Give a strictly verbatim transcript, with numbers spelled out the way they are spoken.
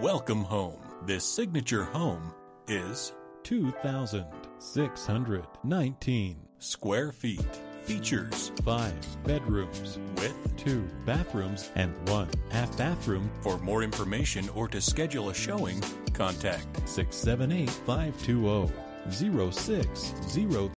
Welcome home. This signature home is two thousand six hundred nineteen square feet. Features five bedrooms with two bathrooms and one half bathroom. For more information or to schedule a showing, contact six seven eight, five two zero, zero six zero